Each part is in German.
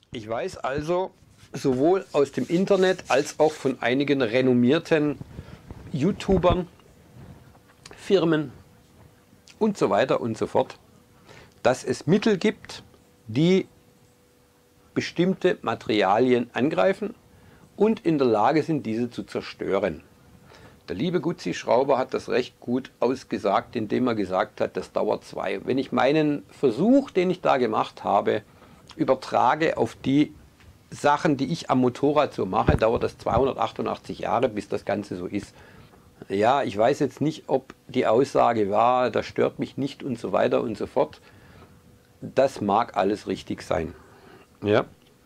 Ich weiß also sowohl aus dem Internet als auch von einigen renommierten YouTubern, Firmen und so weiter und so fort, dass es Mittel gibt, die bestimmte Materialien angreifen und in der Lage sind, diese zu zerstören. Der liebe Guzzi Schrauber hat das recht gut ausgesagt, indem er gesagt hat, das dauert 2. Wenn ich meinen Versuch, den ich da gemacht habe, übertrage auf die Sachen, die ich am Motorrad so mache, dauert das 288 Jahre, bis das Ganze so ist. Ja, ich weiß jetzt nicht, ob die Aussage war, das stört mich nicht und so weiter und so fort. Das mag alles richtig sein. Ja.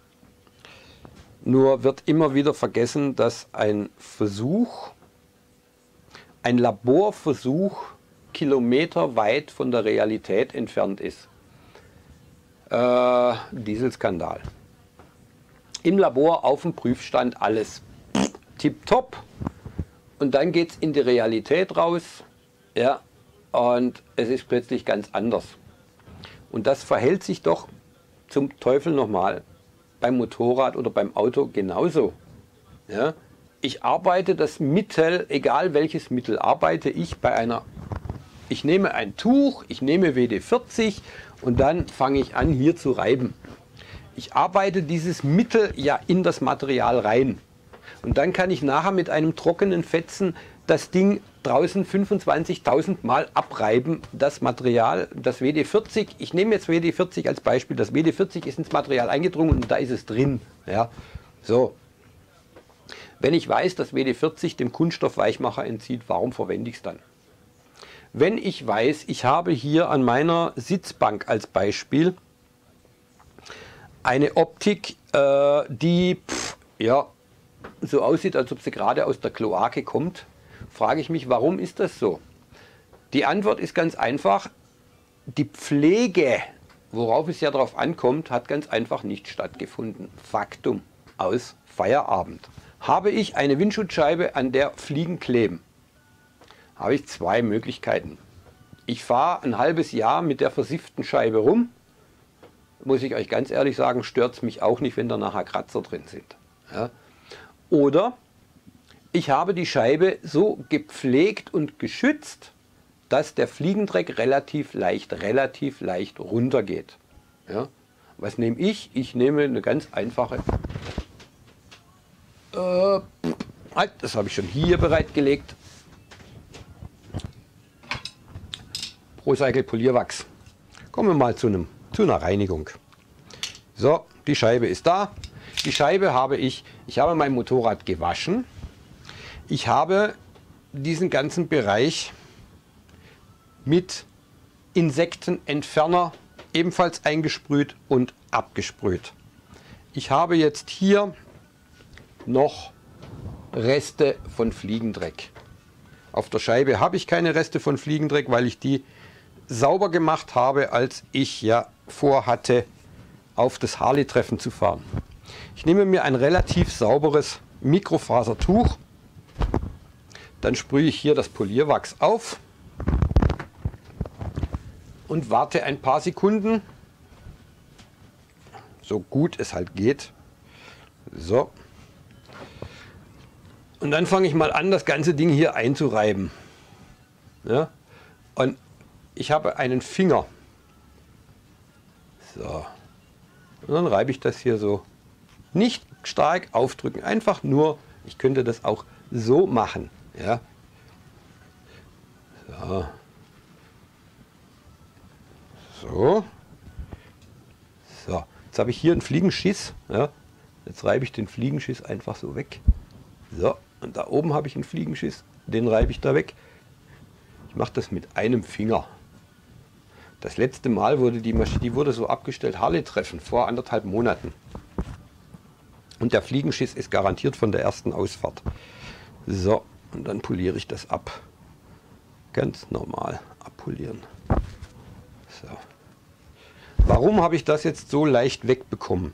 Nur wird immer wieder vergessen, dass ein Versuch, ein Laborversuch kilometerweit von der Realität entfernt ist. Dieselskandal. Im Labor auf dem Prüfstand alles tipptopp und dann geht es in die Realität raus, ja, und es ist plötzlich ganz anders. Und das verhält sich doch zum Teufel nochmal beim Motorrad oder beim Auto genauso. Ja. Ich arbeite das Mittel, egal welches Mittel, arbeite ich bei einer, ich nehme ein Tuch, ich nehme WD-40 und dann fange ich an hier zu reiben. Ich arbeite dieses Mittel ja in das Material rein. Und dann kann ich nachher mit einem trockenen Fetzen das Ding draußen 25.000 Mal abreiben, das Material, das WD-40. Ich nehme jetzt WD-40 als Beispiel. Das WD-40 ist ins Material eingedrungen und da ist es drin. Ja, so. Wenn ich weiß, dass WD-40 dem Kunststoffweichmacher entzieht, warum verwende ich es dann? Wenn ich weiß, ich habe hier an meiner Sitzbank als Beispiel eine Optik, die ja, so aussieht, als ob sie gerade aus der Kloake kommt, frage ich mich, warum ist das so? Die Antwort ist ganz einfach, die Pflege, worauf es ja darauf ankommt, hat ganz einfach nicht stattgefunden. Faktum, aus Feierabend. Habe ich eine Windschutzscheibe, an der Fliegen kleben, habe ich 2 Möglichkeiten. Ich fahre ein halbes Jahr mit der versifften Scheibe rum, muss ich euch ganz ehrlich sagen, stört es mich auch nicht, wenn da nachher Kratzer drin sind. Ja. Oder ich habe die Scheibe so gepflegt und geschützt, dass der Fliegendreck relativ leicht runtergeht. Ja. Was nehme ich? Ich nehme eine ganz einfache, das habe ich schon hier bereitgelegt, ProCycle Polierwachs. Kommen wir mal zu einer Reinigung. So, die Scheibe ist da. Die Scheibe habe ich habe mein Motorrad gewaschen. Ich habe diesen ganzen Bereich mit Insektenentferner ebenfalls eingesprüht und abgesprüht. Ich habe jetzt hier noch Reste von Fliegendreck. Auf der Scheibe habe ich keine Reste von Fliegendreck, weil ich die sauber gemacht habe, als ich ja vorhatte, auf das Harley-Treffen zu fahren. Ich nehme mir ein relativ sauberes Mikrofasertuch, dann sprühe ich hier das Polierwachs auf und warte ein paar Sekunden, so gut es halt geht. So. Und dann fange ich mal an, das ganze Ding hier einzureiben. Ja? Und ich habe einen Finger. So. Und dann reibe ich das hier so. Nicht stark aufdrücken, einfach nur, ich könnte das auch so machen. Ja? So. So. So. Jetzt habe ich hier einen Fliegenschiss. Ja? Jetzt reibe ich den Fliegenschiss einfach so weg. So. Und da oben habe ich einen Fliegenschiss. Den reibe ich da weg. Ich mache das mit einem Finger. Das letzte Mal wurde die Maschine, die wurde so abgestellt, Harley-Treffen, vor 1,5 Monaten. Und der Fliegenschiss ist garantiert von der ersten Ausfahrt. So, und dann poliere ich das ab. Ganz normal abpolieren. So. Warum habe ich das jetzt so leicht wegbekommen?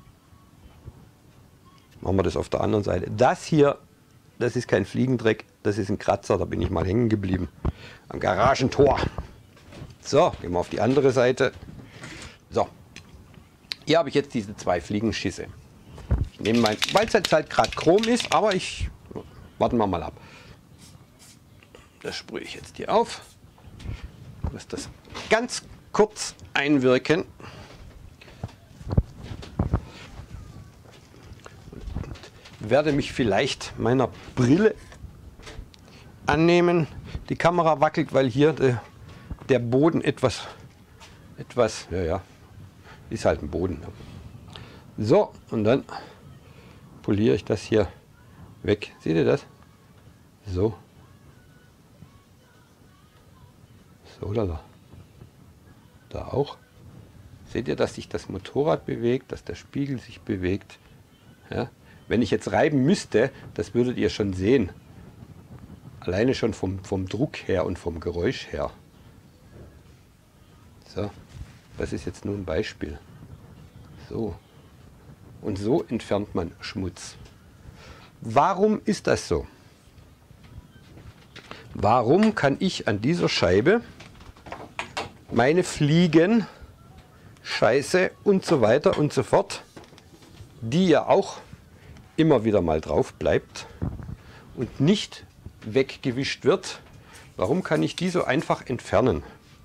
Machen wir das auf der anderen Seite. Das hier, das ist kein Fliegendreck, das ist ein Kratzer, da bin ich mal hängen geblieben. Am Garagentor. So, gehen wir auf die andere Seite. So, Hier habe ich jetzt diese 2 Fliegenschisse. Ich nehme mein, weil es jetzt halt gerade Chrom ist, aber warten wir mal ab. Das sprühe ich jetzt hier auf. Lass das ganz kurz einwirken. Und werde mich vielleicht meiner Brille annehmen. Die Kamera wackelt, weil hier der Boden etwas, ja, ist halt ein Boden. So, und dann poliere ich das hier weg. Seht ihr das? So. So, da auch. Seht ihr, dass sich das Motorrad bewegt, dass der Spiegel sich bewegt? Ja? Wenn ich jetzt reiben müsste, das würdet ihr schon sehen. Alleine schon vom Druck her und vom Geräusch her. So, das ist jetzt nur ein Beispiel. So. Und so entfernt man Schmutz. Warum ist das so? Warum kann ich an dieser Scheibe meine Fliegen, Scheiße und so weiter und so fort, die ja auch immer wieder mal drauf bleibt und nicht weggewischt wird, warum kann ich die so einfach entfernen?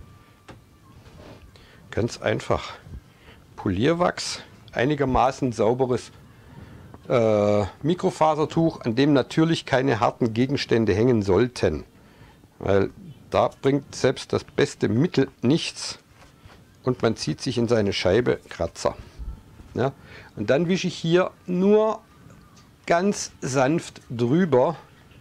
Ganz einfach. Polierwachs, einigermaßen sauberes Mikrofasertuch, an dem natürlich keine harten Gegenstände hängen sollten, weil da bringt selbst das beste Mittel nichts und man zieht sich in seine Scheibe Kratzer. Ja? Und dann wische ich hier nur ganz sanft drüber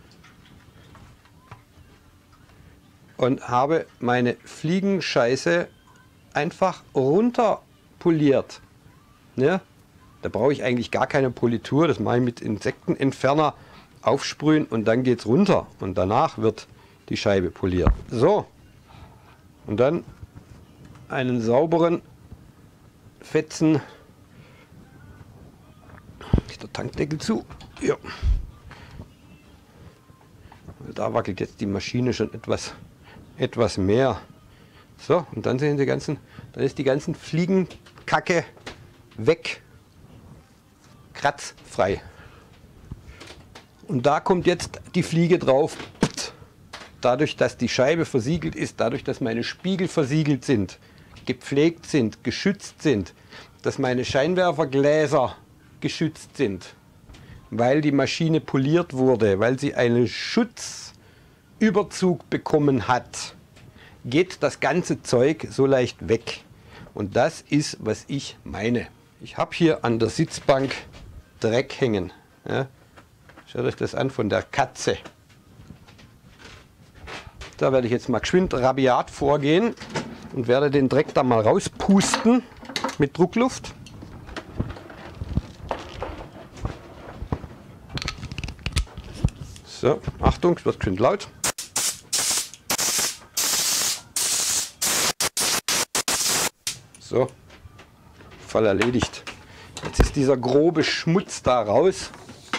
und habe meine Fliegenscheiße einfach runter poliert. Ja? Da brauche ich eigentlich gar keine Politur, das mache ich mit Insektenentferner aufsprühen und dann geht es runter und danach wird die Scheibe poliert. So, und dann einen sauberen Fetzen, ist der Tankdeckel zu, ja. Da wackelt jetzt die Maschine schon etwas mehr. So, und dann sehen Sie dann ist die ganzen Fliegenkacke weg, kratzfrei. Und da kommt jetzt die Fliege drauf. Dadurch, dass die Scheibe versiegelt ist, dadurch, dass meine Spiegel versiegelt sind, gepflegt sind, geschützt sind, dass meine Scheinwerfergläser geschützt sind, weil die Maschine poliert wurde, weil sie einen Schutzüberzug bekommen hat, geht das ganze Zeug so leicht weg. Und das ist, was ich meine. Ich habe hier an der Sitzbank Dreck hängen. Ja? Schaut euch das an von der Katze. Da werde ich jetzt mal geschwind rabiat vorgehen und werde den Dreck da mal rauspusten mit Druckluft. So, Achtung, es wird geschwind laut. So, Fall erledigt. Jetzt ist dieser grobe Schmutz da raus.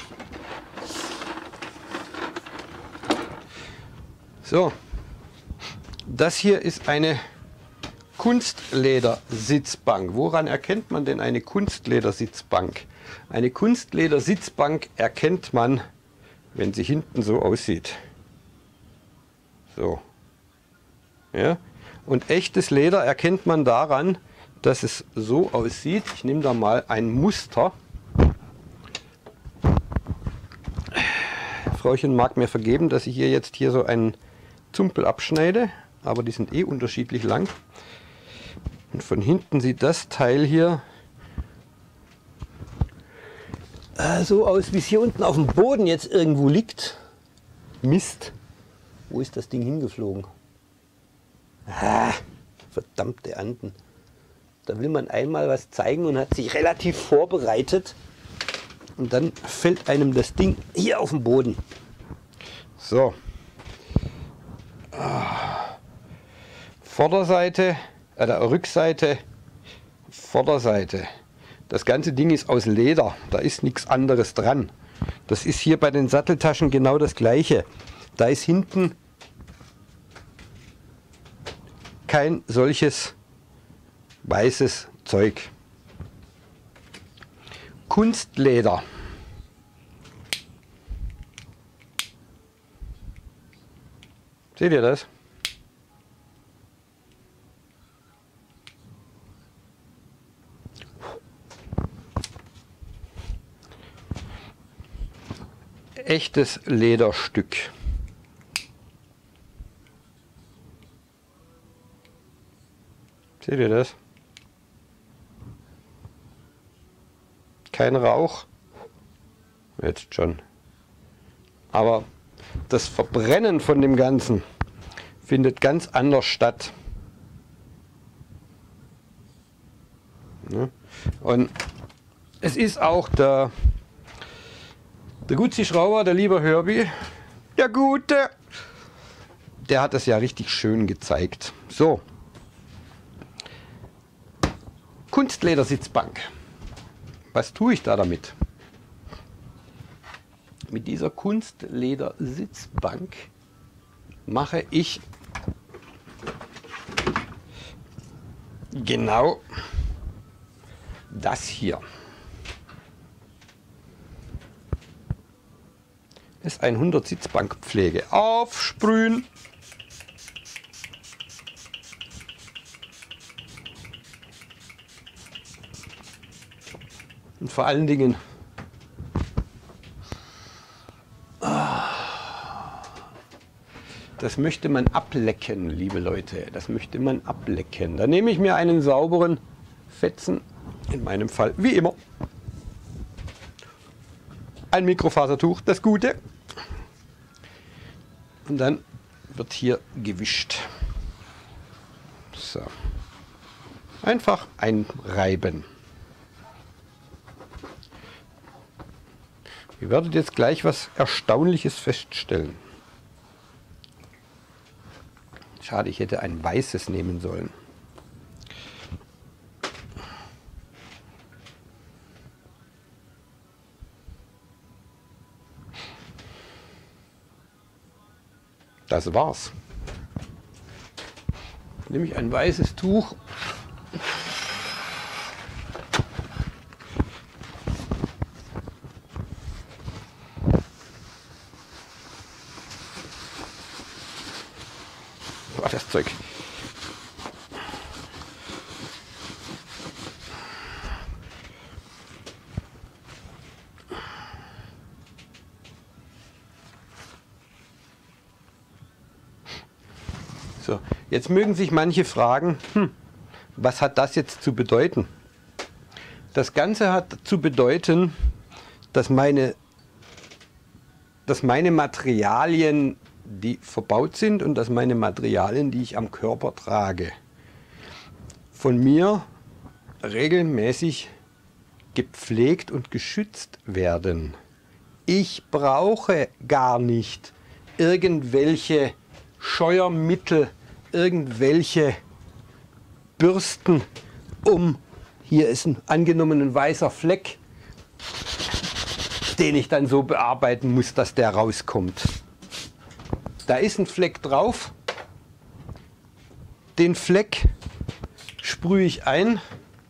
So, das hier ist eine Kunstledersitzbank. Woran erkennt man denn eine Kunstledersitzbank? Eine Kunstledersitzbank erkennt man, wenn sie hinten so aussieht. So. Ja? Und echtes Leder erkennt man daran, dass es so aussieht. Ich nehme da mal ein Muster. Frauchen mag mir vergeben, dass ich hier jetzt so einen Zumpel abschneide, aber die sind eh unterschiedlich lang. Und von hinten sieht das Teil hier so aus, wie es hier unten auf dem Boden jetzt irgendwo liegt. Mist. Wo ist das Ding hingeflogen? Ah, verdammte Anden. Da will man einmal was zeigen und hat sich relativ vorbereitet. Und dann fällt einem das Ding hier auf den Boden. So. Vorderseite, Rückseite, Vorderseite. Das ganze Ding ist aus Leder, da ist nichts anderes dran. Das ist hier bei den Satteltaschen genau das gleiche. Da ist hinten kein solches weißes Zeug. Kunstleder. Seht ihr das? Echtes Lederstück. Seht ihr das? Kein Rauch. Jetzt schon. Aber das Verbrennen von dem Ganzen findet ganz anders statt. Und es ist auch der Guzzi-Schrauber, der liebe Herbie, der Gute, der hat das ja richtig schön gezeigt. So, Kunstledersitzbank. Was tue ich da damit? Mit dieser Kunstledersitzbank mache ich genau das hier. Ist ein 100 Sitzbankpflege. Aufsprühen. Und vor allen Dingen das möchte man ablecken, liebe Leute. Das möchte man ablecken. Da nehme ich mir einen sauberen Fetzen, in meinem Fall wie immer ein Mikrofasertuch, das Gute. Und dann wird hier gewischt. So. Einfach einreiben. Ihr werdet jetzt gleich was Erstaunliches feststellen. Schade, ich hätte ein weißes nehmen sollen. Das war's. Nehme ich ein weißes Tuch. Oh, das Zeug. So, jetzt mögen sich manche fragen, was hat das jetzt zu bedeuten? Das Ganze hat zu bedeuten, dass meine Materialien, die verbaut sind und dass meine Materialien, die ich am Körper trage, von mir regelmäßig gepflegt und geschützt werden. Ich brauche gar nicht irgendwelche Scheuermittel, irgendwelche Bürsten, hier ist angenommen ein weißer Fleck, den ich dann so bearbeiten muss, dass der rauskommt. Da ist ein Fleck drauf, den Fleck sprühe ich ein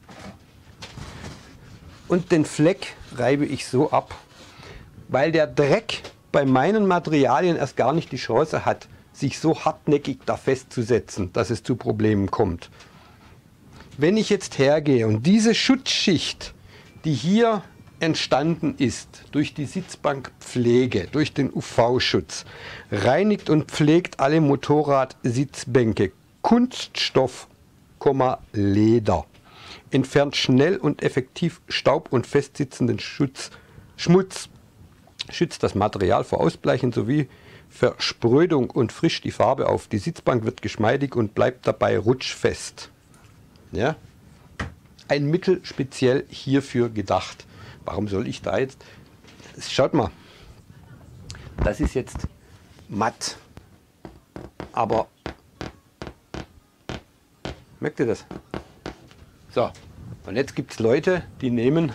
und den Fleck reibe ich so ab, weil der Dreck bei meinen Materialien erst gar nicht die Chance hat, sich so hartnäckig da festzusetzen, dass es zu Problemen kommt. Wenn ich jetzt hergehe und diese Schutzschicht, die hier entstanden ist, durch die Sitzbankpflege, durch den UV-Schutz, reinigt und pflegt alle Motorradsitzbänke, Kunststoff, Leder, entfernt schnell und effektiv Staub und festsitzenden Schmutz, schützt das Material vor Ausbleichen sowie Versprödung und frischt die Farbe auf. Die Sitzbank wird geschmeidig und bleibt dabei rutschfest. Ja? Ein Mittel speziell hierfür gedacht. Warum soll ich da jetzt... Schaut mal, das ist jetzt matt, aber merkt ihr das? So, und jetzt gibt es Leute, die nehmen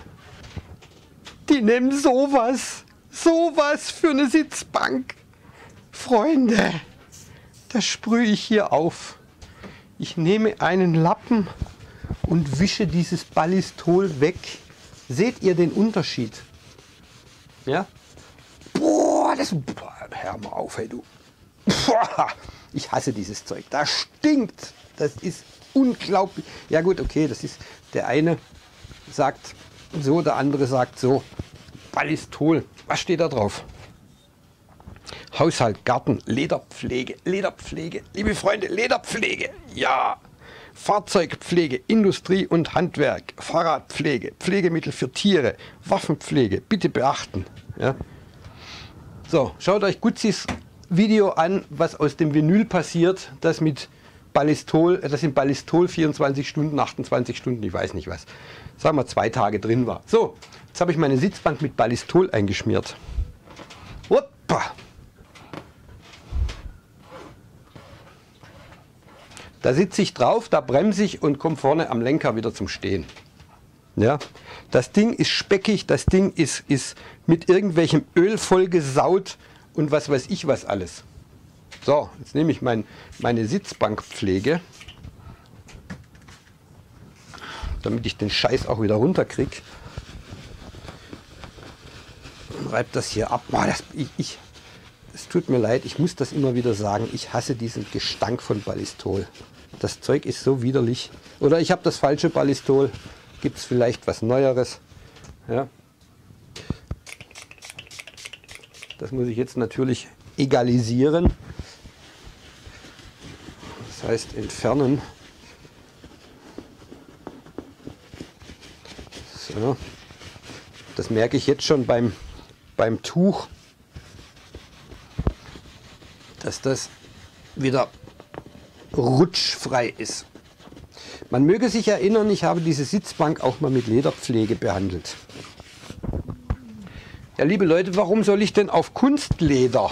sowas für eine Sitzbank. Freunde, das sprühe ich hier auf. Ich nehme einen Lappen und wische dieses Ballistol weg Seht ihr den Unterschied? Ja? Boah, hör mal auf, hey du. Boah, ich hasse dieses Zeug. Das stinkt. Das ist unglaublich. Ja gut, okay, das ist, der eine sagt so, der andere sagt so. Ballistol, was steht da drauf? Haushalt, Garten, Lederpflege, Lederpflege, liebe Freunde, Lederpflege, ja. Fahrzeugpflege, Industrie und Handwerk, Fahrradpflege, Pflegemittel für Tiere, Waffenpflege, bitte beachten. Ja. So, schaut euch Guzis Video an, was aus dem Vinyl passiert, das mit Ballistol, das in Ballistol 24 Stunden, 28 Stunden, ich weiß nicht was, sagen wir 2 Tage drin war. So, jetzt habe ich meine Sitzbank mit Ballistol eingeschmiert. Hoppa. Da sitze ich drauf, da bremse ich und komme vorne am Lenker wieder zum Stehen. Ja, das Ding ist speckig, das Ding ist mit irgendwelchem Öl vollgesaut und was weiß ich was alles. So, jetzt nehme ich meine Sitzbankpflege, damit ich den Scheiß auch wieder runterkriege. Reibe das hier ab. Es tut mir leid, ich muss das immer wieder sagen. Ich hasse diesen Gestank von Ballistol. Das Zeug ist so widerlich. Oder ich habe das falsche Ballistol. Gibt es vielleicht was Neueres? Ja. Das muss ich jetzt natürlich egalisieren. Das heißt entfernen. So. Das merke ich jetzt schon beim Tuch, dass das wieder rutschfrei ist. Man möge sich erinnern, ich habe diese Sitzbank auch mal mit Lederpflege behandelt. Ja, liebe Leute, warum soll ich denn auf Kunstleder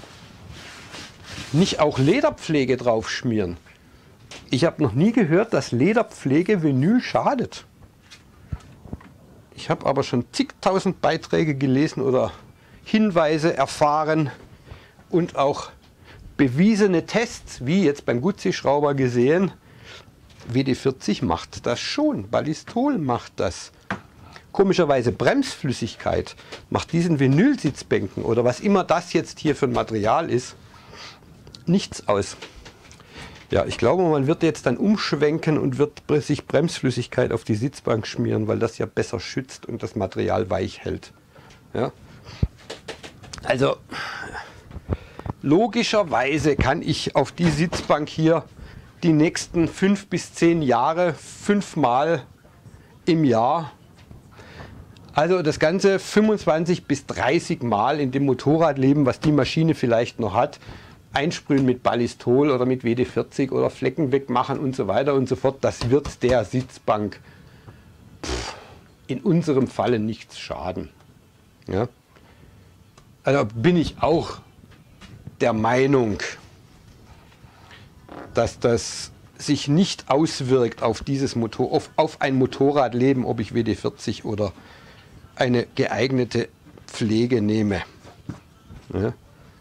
nicht auch Lederpflege drauf schmieren? Ich habe noch nie gehört, dass Lederpflege Vinyl schadet. Ich habe aber schon zigtausend Beiträge gelesen oder Hinweise erfahren und auch bewiesene Tests, wie jetzt beim Guzzi-Schrauber gesehen. WD-40 macht das schon, Ballistol macht das. Komischerweise Bremsflüssigkeit macht diesen Vinylsitzbänken oder was immer das jetzt hier für ein Material ist, nichts aus. Ja, ich glaube, man wird jetzt dann umschwenken und wird sich Bremsflüssigkeit auf die Sitzbank schmieren, weil das ja besser schützt und das Material weich hält. Ja. Also logischerweise kann ich auf die Sitzbank hier die nächsten 5 bis 10 Jahre 5-mal im Jahr, also das Ganze 25 bis 30 Mal in dem Motorradleben, was die Maschine vielleicht noch hat, einsprühen mit Ballistol oder mit WD-40 oder Flecken wegmachen und so weiter und so fort. Das wird der Sitzbank in unserem Falle nichts schaden. Ja? Also bin ich auch der Meinung, dass das sich nicht auswirkt auf dieses auf ein Motorradleben, ob ich WD-40 oder eine geeignete Pflege nehme. Ja.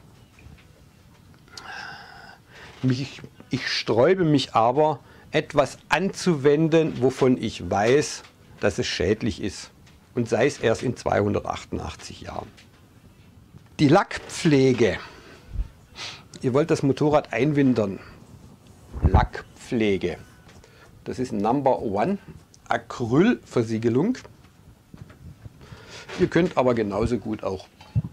Ich sträube mich aber, etwas anzuwenden, wovon ich weiß, dass es schädlich ist. Und sei es erst in 288 Jahren. Die Lackpflege. Ihr wollt das Motorrad einwintern. Lackpflege. Das ist Number One Acrylversiegelung. Ihr könnt aber genauso gut auch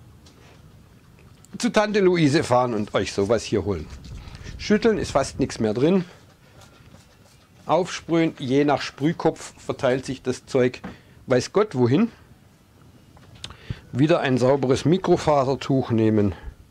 zu Tante Luise fahren und euch sowas hier holen. Schütteln ist fast nichts mehr drin. Aufsprühen, je nach Sprühkopf verteilt sich das Zeug weiß Gott wohin. Wieder ein sauberes Mikrofasertuch nehmen.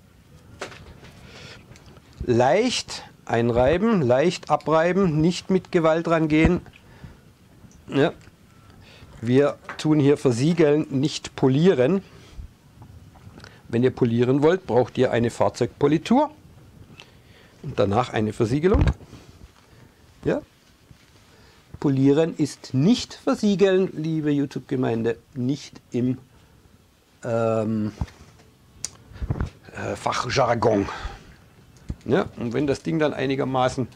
Leicht einreiben, leicht abreiben, nicht mit Gewalt rangehen. Ja. Wir tun hier versiegeln, nicht polieren. Wenn ihr polieren wollt, braucht ihr eine Fahrzeugpolitur und danach eine Versiegelung. Ja. Polieren ist nicht versiegeln, liebe YouTube-Gemeinde, nicht im Fachjargon. Ja, und wenn das Ding dann einigermaßen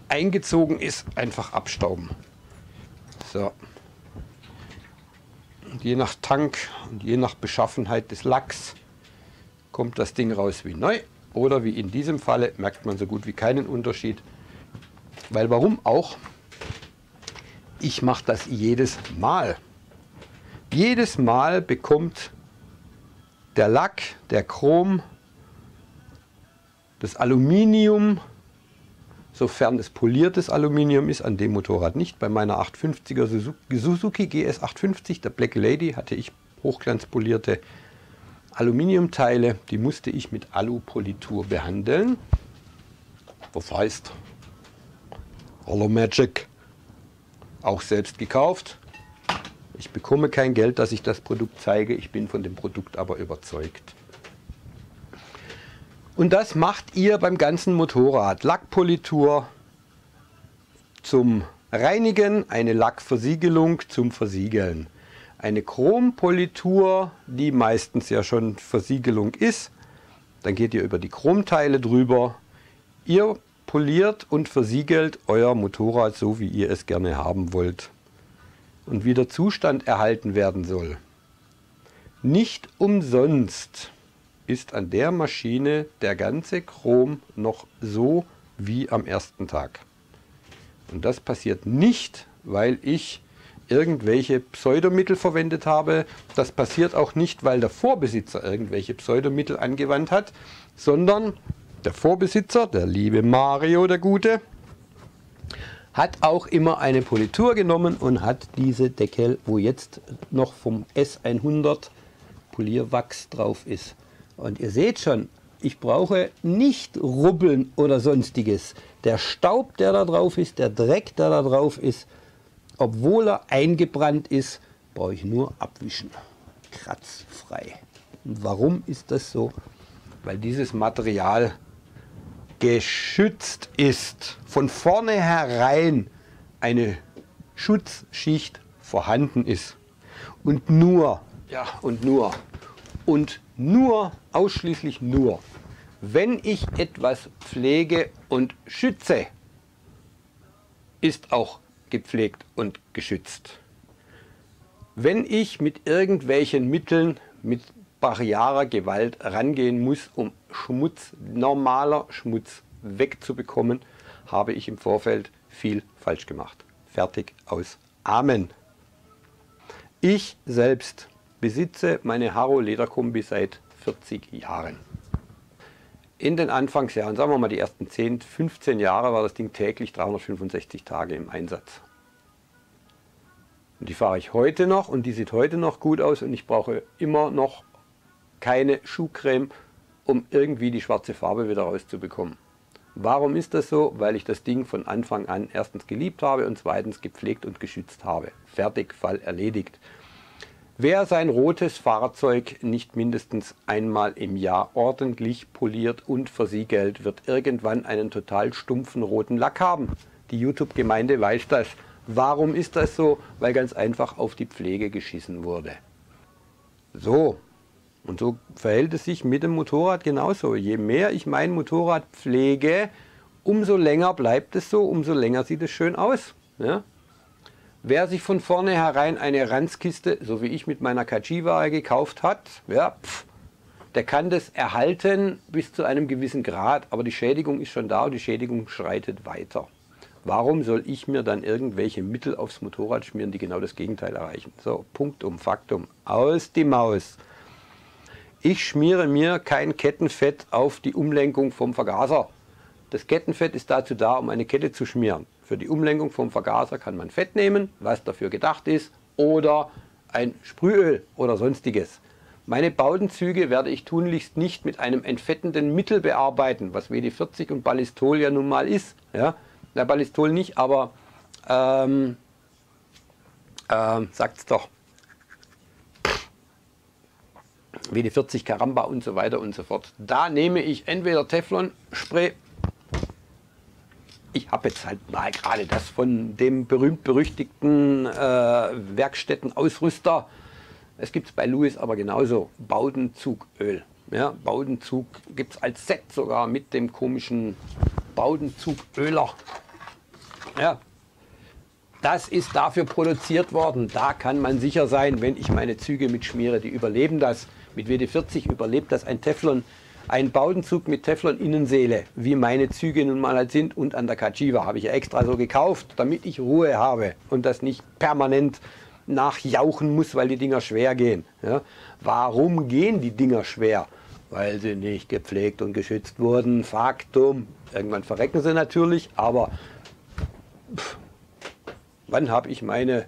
eingezogen ist, einfach abstauben. So. Und je nach Tank und je nach Beschaffenheit des Lacks kommt das Ding raus wie neu. Oder wie in diesem Falle merkt man so gut wie keinen Unterschied. Weil warum auch? Ich mache das jedes Mal. Jedes Mal bekommt der Lack, der Chrom, das Aluminium, sofern es poliertes Aluminium ist, an dem Motorrad nicht. Bei meiner 850er Suzuki GS 850, der Black Lady, hatte ich hochglanzpolierte Aluminiumteile. Die musste ich mit Alupolitur behandeln. Das heißt, Alumagic, auch selbst gekauft. Ich bekomme kein Geld, dass ich das Produkt zeige. Ich bin von dem Produkt aber überzeugt. Und das macht ihr beim ganzen Motorrad. Lackpolitur zum Reinigen, eine Lackversiegelung zum Versiegeln. Eine Chrompolitur, die meistens ja schon Versiegelung ist. Dann geht ihr über die Chromteile drüber. Ihr poliert und versiegelt euer Motorrad so, wie ihr es gerne haben wollt. Und wie der Zustand erhalten werden soll. Nicht umsonst ist an der Maschine der ganze Chrom noch so wie am ersten Tag. Und das passiert nicht, weil ich irgendwelche Pseudomittel verwendet habe. Das passiert auch nicht, weil der Vorbesitzer irgendwelche Pseudomittel angewandt hat, sondern der Vorbesitzer, der liebe Mario, der Gute, hat auch immer eine Politur genommen und hat diese Deckel, wo jetzt noch vom S100 Polierwachs drauf ist. Und ihr seht schon, ich brauche nicht rubbeln oder sonstiges. Der Staub, der da drauf ist, der Dreck, der da drauf ist, obwohl er eingebrannt ist, brauche ich nur abwischen. Kratzfrei. Und warum ist das so? Weil dieses Material geschützt ist. Von vornherein eine Schutzschicht vorhanden ist. Und nur, ausschließlich nur, wenn ich etwas pflege und schütze, ist auch gepflegt und geschützt. Wenn ich mit irgendwelchen Mitteln, mit brachialer Gewalt rangehen muss, um normaler Schmutz wegzubekommen, habe ich im Vorfeld viel falsch gemacht. Fertig, aus. Amen. Ich selbst besitze meine Haro Lederkombi seit 40 Jahren. In den Anfangsjahren, sagen wir mal die ersten 10, 15 Jahre, war das Ding täglich 365 Tage im Einsatz. Und die fahre ich heute noch und die sieht heute noch gut aus und ich brauche immer noch keine Schuhcreme, um irgendwie die schwarze Farbe wieder rauszubekommen. Warum ist das so? Weil ich das Ding von Anfang an erstens geliebt habe und zweitens gepflegt und geschützt habe. Fertig, Fall erledigt. Wer sein rotes Fahrzeug nicht mindestens einmal im Jahr ordentlich poliert und versiegelt, wird irgendwann einen total stumpfen roten Lack haben. Die YouTube-Gemeinde weiß das. Warum ist das so? Weil ganz einfach auf die Pflege geschissen wurde. So, und so verhält es sich mit dem Motorrad genauso. Je mehr ich mein Motorrad pflege, umso länger bleibt es so, umso länger sieht es schön aus. Ja? Wer sich von vornherein eine Ranzkiste, so wie ich mit meiner Kajiwa gekauft hat, ja, der kann das erhalten bis zu einem gewissen Grad, aber die Schädigung ist schon da und die Schädigung schreitet weiter. Warum soll ich mir dann irgendwelche Mittel aufs Motorrad schmieren, die genau das Gegenteil erreichen? So, Punktum, Faktum, aus die Maus. Ich schmiere mir kein Kettenfett auf die Umlenkung vom Vergaser. Das Kettenfett ist dazu da, um eine Kette zu schmieren. Für die Umlenkung vom Vergaser kann man Fett nehmen, was dafür gedacht ist, oder ein Sprühöl oder sonstiges. Meine Bowdenzüge werde ich tunlichst nicht mit einem entfettenden Mittel bearbeiten, was WD-40 und Ballistol ja nun mal ist. Ja? Na, Ballistol nicht, aber sagt's doch. WD-40, Caramba und so weiter und so fort. Da nehme ich entweder Teflon-Spray. Ich habe jetzt halt mal gerade das von dem berühmt-berüchtigten Werkstättenausrüster. Es gibt es bei Lewis aber genauso. Bowdenzugöl. Ja, Bowdenzug gibt es als Set sogar mit dem komischen Bowdenzugöler. Ja. Das ist dafür produziert worden. Da kann man sicher sein, wenn ich meine Züge mitschmiere, die überleben das. Mit WD-40 überlebt das ein Bowdenzug mit Teflon-Innenseele, wie meine Züge nun mal halt sind. Und an der Cagiva habe ich ja extra so gekauft, damit ich Ruhe habe und das nicht permanent nachjauchen muss, weil die Dinger schwer gehen. Ja? Warum gehen die Dinger schwer? Weil sie nicht gepflegt und geschützt wurden. Faktum. Irgendwann verrecken sie natürlich, aber wann habe ich meine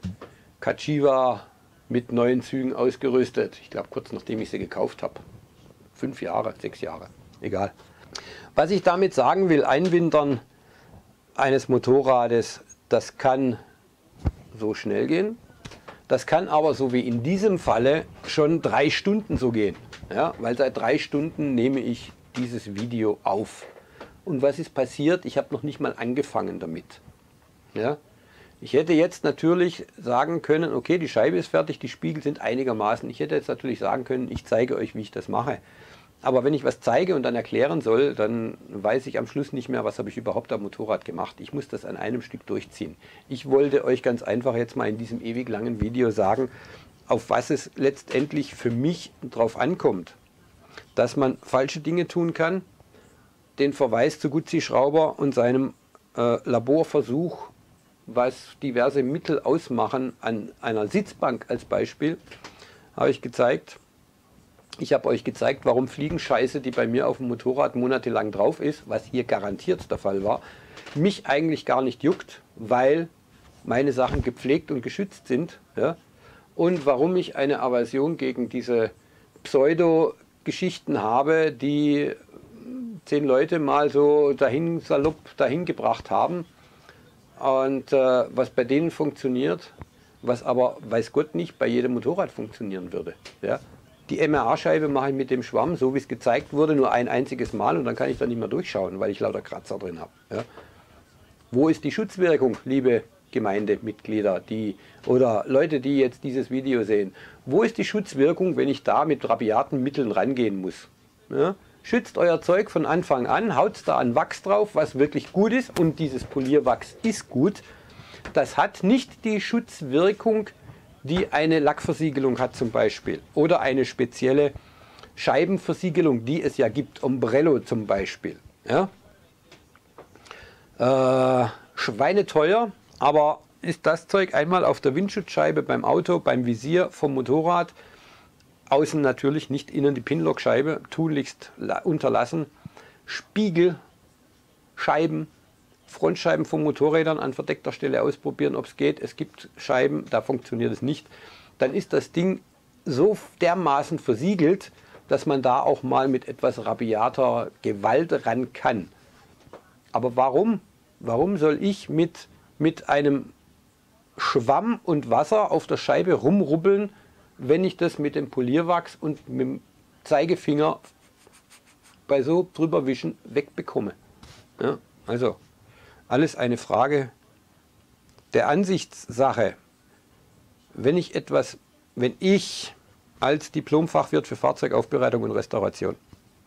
Cagiva mit neuen Zügen ausgerüstet? Ich glaube kurz nachdem ich sie gekauft habe. 5 Jahre, 6 Jahre, egal. Was ich damit sagen will, Einwintern eines Motorrades, das kann so schnell gehen. Das kann aber so wie in diesem Falle schon 3 Stunden so gehen. Ja, weil seit 3 Stunden nehme ich dieses Video auf. Und was ist passiert? Ich habe noch nicht mal angefangen damit. Ja? Ich hätte jetzt natürlich sagen können, okay, die Scheibe ist fertig, die Spiegel sind einigermaßen. Ich hätte jetzt natürlich sagen können, ich zeige euch, wie ich das mache. Aber wenn ich was zeige und dann erklären soll, dann weiß ich am Schluss nicht mehr, was habe ich überhaupt am Motorrad gemacht. Ich muss das an einem Stück durchziehen. Ich wollte euch ganz einfach jetzt mal in diesem ewig langen Video sagen, auf was es letztendlich für mich drauf ankommt. Dass man falsche Dinge tun kann, den Verweis zu Guzzi Schrauber und seinem Laborversuch, was diverse Mittel ausmachen, an einer Sitzbank als Beispiel, habe ich gezeigt. Ich habe euch gezeigt, warum Fliegenscheiße, die bei mir auf dem Motorrad monatelang drauf ist, was hier garantiert der Fall war, mich eigentlich gar nicht juckt, weil meine Sachen gepflegt und geschützt sind. Ja? Und warum ich eine Aversion gegen diese Pseudo-Geschichten habe, die 10 Leute mal so salopp dahin gebracht haben. Und was bei denen funktioniert, was aber, weiß Gott, nicht bei jedem Motorrad funktionieren würde. Ja? Die MRA-Scheibe mache ich mit dem Schwamm, so wie es gezeigt wurde, nur ein einziges Mal und dann kann ich da nicht mehr durchschauen, weil ich lauter Kratzer drin habe. Ja? Wo ist die Schutzwirkung, liebe Gemeindemitglieder oder Leute, die jetzt dieses Video sehen? Wo ist die Schutzwirkung, wenn ich da mit rabiaten Mitteln rangehen muss? Ja? Schützt euer Zeug von Anfang an, haut da an Wachs drauf, was wirklich gut ist, und dieses Polierwachs ist gut. Das hat nicht die Schutzwirkung, die eine Lackversiegelung hat zum Beispiel oder eine spezielle Scheibenversiegelung, die es ja gibt, Ombrello zum Beispiel. Ja? Schweineteuer, aber ist das Zeug einmal auf der Windschutzscheibe beim Auto, beim Visier vom Motorrad, außen natürlich, nicht innen die Pinlockscheibe, tunlichst unterlassen, Spiegel, Scheiben, Frontscheiben von Motorrädern an verdeckter Stelle ausprobieren, ob es geht. Es gibt Scheiben, da funktioniert es nicht. Dann ist das Ding so dermaßen versiegelt, dass man da auch mal mit etwas rabiater Gewalt ran kann. Aber warum? Warum soll ich mit einem Schwamm und Wasser auf der Scheibe rumrubbeln, wenn ich das mit dem Polierwachs und mit dem Zeigefinger bei so drüberwischen wegbekomme? Ja, also alles eine Frage der Ansichtssache. Wenn ich als Diplomfachwirt für Fahrzeugaufbereitung und Restauration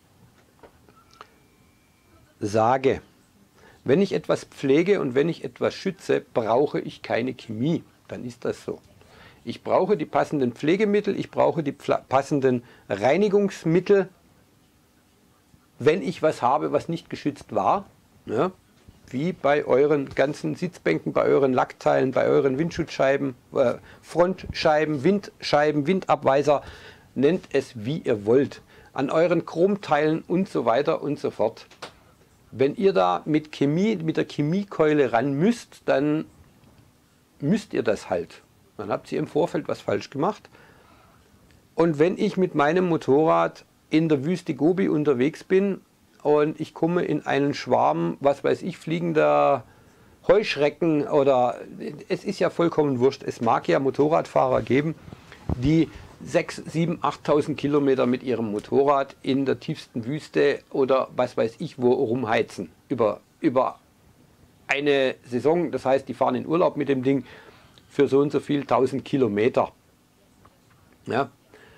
sage, wenn ich etwas pflege und wenn ich etwas schütze, brauche ich keine Chemie, dann ist das so. Ich brauche die passenden Pflegemittel, ich brauche die passenden Reinigungsmittel, wenn ich was habe, was nicht geschützt war, ja, wie bei euren ganzen Sitzbänken, bei euren Lackteilen, bei euren Windschutzscheiben, Frontscheiben, Windscheiben, Windabweiser, nennt es wie ihr wollt, an euren Chromteilen und so weiter und so fort. Wenn ihr da mit der Chemiekeule ran müsst, dann müsst ihr das halt. Dann habt ihr im Vorfeld was falsch gemacht. Und wenn ich mit meinem Motorrad in der Wüste Gobi unterwegs bin und ich komme in einen Schwarm, was weiß ich, fliegender Heuschrecken, oder es ist ja vollkommen wurscht, es mag ja Motorradfahrer geben, die 6.000, 7.000, 8.000 Kilometer mit ihrem Motorrad in der tiefsten Wüste oder was weiß ich wo rumheizen. Über eine Saison, das heißt, die fahren in Urlaub mit dem Ding für so und so viel 1.000 Kilometer. Ja,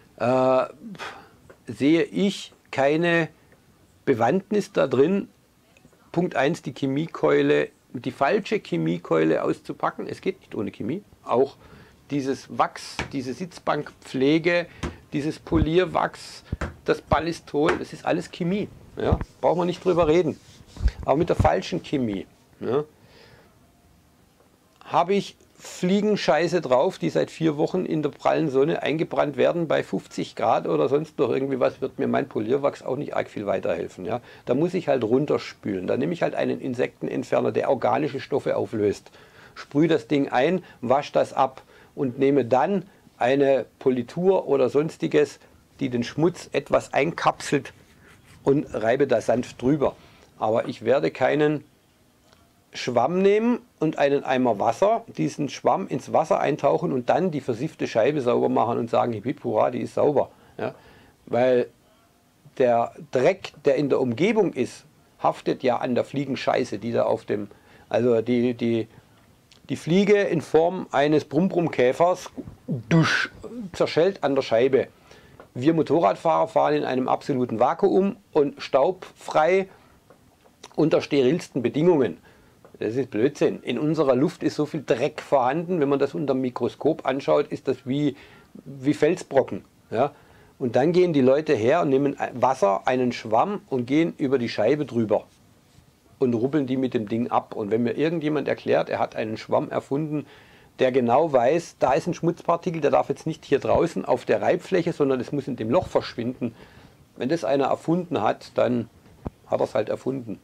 sehe ich keine Bewandtnis da drin. Punkt 1, die Chemiekeule die falsche Chemiekeule auszupacken. Es geht nicht ohne Chemie. Auch dieses Wachs, diese Sitzbankpflege, dieses Polierwachs, das Ballistol, das ist alles Chemie. Ja? Brauchen wir nicht drüber reden. Aber mit der falschen Chemie, ja, habe ich Fliegenscheiße drauf, die seit 4 Wochen in der prallen Sonne eingebrannt werden bei 50 Grad oder sonst noch irgendwie was, wird mir mein Polierwachs auch nicht arg viel weiterhelfen. Ja? Da muss ich halt runterspülen. Da nehme ich halt einen Insektenentferner, der organische Stoffe auflöst. Sprühe das Ding ein, wasche das ab und nehme dann eine Politur oder sonstiges, die den Schmutz etwas einkapselt und reibe da sanft drüber. Aber ich werde keinen Schwamm nehmen und einen Eimer Wasser, diesen Schwamm ins Wasser eintauchen und dann die versiffte Scheibe sauber machen und sagen, hip hip hurra, die ist sauber. Ja? Weil der Dreck, der in der Umgebung ist, haftet ja an der Fliegenscheiße, die da auf dem, also die Fliege in Form eines Brumm-Brumm-Käfers zerschellt an der Scheibe. Wir Motorradfahrer fahren in einem absoluten Vakuum und staubfrei unter sterilsten Bedingungen. Das ist Blödsinn. In unserer Luft ist so viel Dreck vorhanden, wenn man das unter dem Mikroskop anschaut, ist das wie Felsbrocken. Ja? Und dann gehen die Leute her und nehmen Wasser, einen Schwamm und gehen über die Scheibe drüber und rubbeln die mit dem Ding ab. Und wenn mir irgendjemand erklärt, er hat einen Schwamm erfunden, der genau weiß, da ist ein Schmutzpartikel, der darf jetzt nicht hier draußen auf der Reibfläche, sondern es muss in dem Loch verschwinden. Wenn das einer erfunden hat, dann hat er es halt erfunden.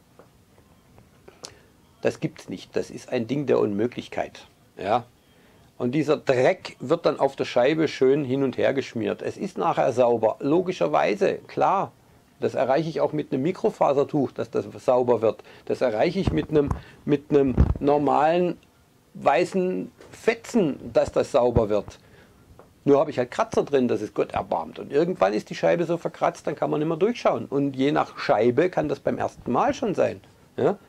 Das gibt es nicht. Das ist ein Ding der Unmöglichkeit. Ja? Und dieser Dreck wird dann auf der Scheibe schön hin und her geschmiert. Es ist nachher sauber. Logischerweise, klar. Das erreiche ich auch mit einem Mikrofasertuch, dass das sauber wird. Das erreiche ich mit einem normalen weißen Fetzen, dass das sauber wird. Nur habe ich halt Kratzer drin, das ist Gott erbarmt. Und irgendwann ist die Scheibe so verkratzt, dann kann man nicht mehr durchschauen. Und je nach Scheibe kann das beim ersten Mal schon sein. Ja?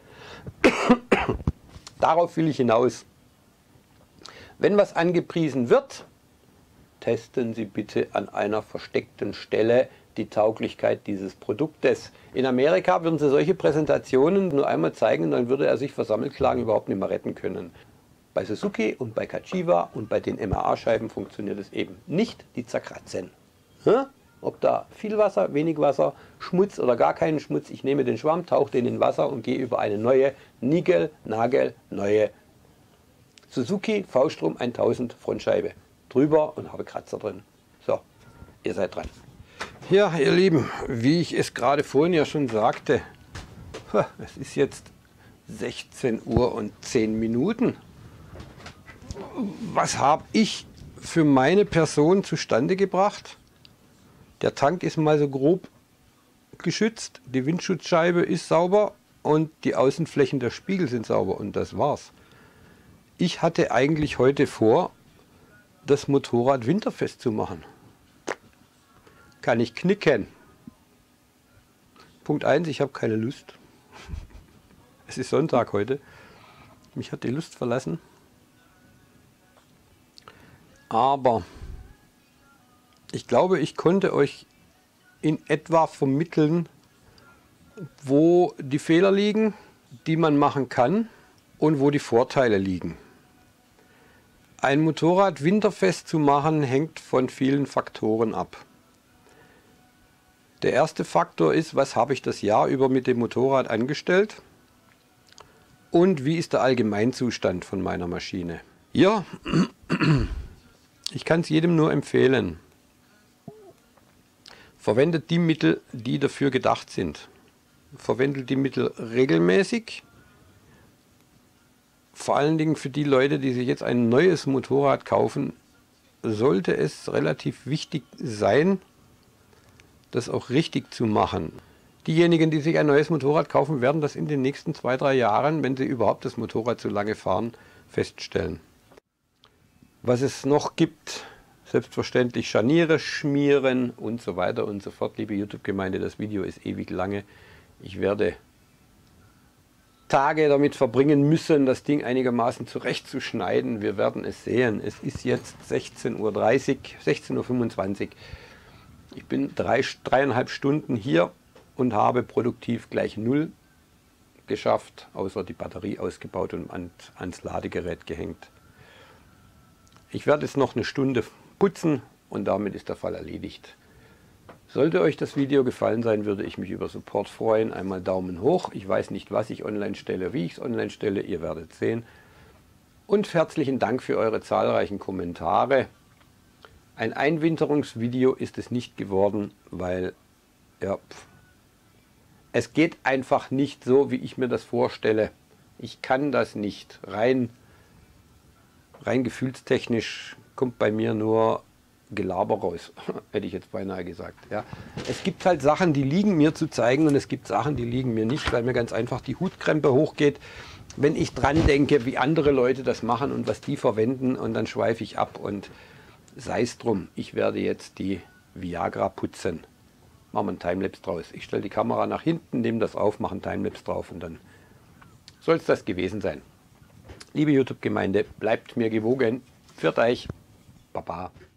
Darauf will ich hinaus. Wenn was angepriesen wird, testen Sie bitte an einer versteckten Stelle die Tauglichkeit dieses Produktes. In Amerika würden Sie solche Präsentationen nur einmal zeigen, dann würde er sich vor Sammelklagen überhaupt nicht mehr retten können. Bei Suzuki und bei Kachiwa und bei den MAA-Scheiben funktioniert es eben nicht, die zerkratzen. Ob da viel Wasser, wenig Wasser, Schmutz oder gar keinen Schmutz, ich nehme den Schwamm, tauche den in Wasser und gehe über eine neue, neue Suzuki V-Strom 1000 Frontscheibe drüber und habe Kratzer drin. So, ihr seid dran. Ja, ihr Lieben, wie ich es gerade vorhin ja schon sagte, es ist jetzt 16 Uhr und 10 Minuten. Was habe ich für meine Person zustande gebracht? Der Tank ist mal so grob geschützt, die Windschutzscheibe ist sauber und die Außenflächen der Spiegel sind sauber und das war's. Ich hatte eigentlich heute vor, das Motorrad winterfest zu machen. Kann ich knicken. Punkt 1, ich habe keine Lust. Es ist Sonntag heute. Mich hat die Lust verlassen. Aber ich glaube, ich konnte euch in etwa vermitteln, wo die Fehler liegen, die man machen kann und wo die Vorteile liegen. Ein Motorrad winterfest zu machen, hängt von vielen Faktoren ab. Der erste Faktor ist, was habe ich das Jahr über mit dem Motorrad angestellt und wie ist der Allgemeinzustand von meiner Maschine. Ja, ich kann es jedem nur empfehlen. Verwendet die Mittel, die dafür gedacht sind. Verwendet die Mittel regelmäßig. Vor allen Dingen für die Leute, die sich jetzt ein neues Motorrad kaufen, sollte es relativ wichtig sein, das auch richtig zu machen. Diejenigen, die sich ein neues Motorrad kaufen, werden das in den nächsten 2-3 Jahren, wenn sie überhaupt das Motorrad so lange fahren, feststellen. Was es noch gibt, selbstverständlich Scharniere schmieren und so weiter und so fort. Liebe YouTube-Gemeinde, das Video ist ewig lange. Ich werde Tage damit verbringen müssen, das Ding einigermaßen zurechtzuschneiden. Wir werden es sehen. Es ist jetzt 16:30 Uhr, 16:25 Uhr. Ich bin 3,5 Stunden hier und habe produktiv gleich 0 geschafft, außer die Batterie ausgebaut und ans Ladegerät gehängt. Ich werde es noch eine Stunde putzen und damit ist der Fall erledigt. Sollte euch das Video gefallen sein, würde ich mich über Support freuen. Einmal Daumen hoch. Ich weiß nicht, was ich online stelle, wie ich es online stelle, ihr werdet sehen. Und herzlichen Dank für eure zahlreichen Kommentare. Ein Einwinterungsvideo ist es nicht geworden, weil ja, es geht einfach nicht so, wie ich mir das vorstelle. Ich kann das nicht. Rein gefühlstechnisch kommt bei mir nur Gelaber raus, hätte ich jetzt beinahe gesagt. Ja. Es gibt halt Sachen, die liegen mir zu zeigen und es gibt Sachen, die liegen mir nicht, weil mir ganz einfach die Hutkrempe hochgeht, wenn ich dran denke, wie andere Leute das machen und was die verwenden, und dann schweife ich ab und sei es drum. Ich werde jetzt die Viagra putzen. Machen wir einen Timelapse draus. Ich stelle die Kamera nach hinten, nehme das auf, mache einen Timelapse drauf und dann soll es das gewesen sein. Liebe YouTube-Gemeinde, bleibt mir gewogen. Pfiat euch. Baba.